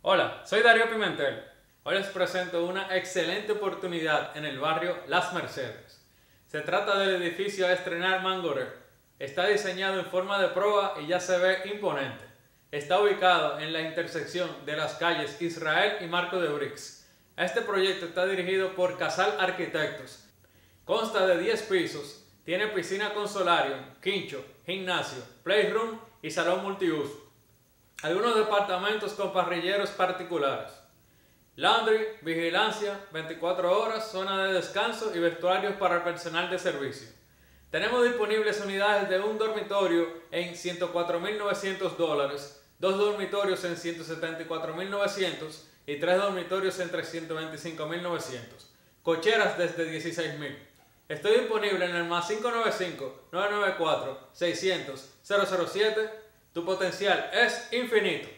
Hola, soy Darío Pimentel. Hoy les presento una excelente oportunidad en el barrio Las Mercedes. Se trata del edificio a estrenar Mangoré. Está diseñado en forma de proa y ya se ve imponente. Está ubicado en la intersección de las calles Israel y Marco de Brix. Este proyecto está dirigido por Casal Arquitectos. Consta de 10 pisos, tiene piscina con solarium, quincho, gimnasio, playroom y salón multiuso. Algunos departamentos con parrilleros particulares. Laundry, vigilancia, 24 horas, zona de descanso y vestuarios para el personal de servicio. Tenemos disponibles unidades de un dormitorio en $104.900, dos dormitorios en $174.900 y tres dormitorios en $325.900. Cocheras desde $16.000. Estoy disponible en el más 595-994-600-007. Tu potencial es infinito.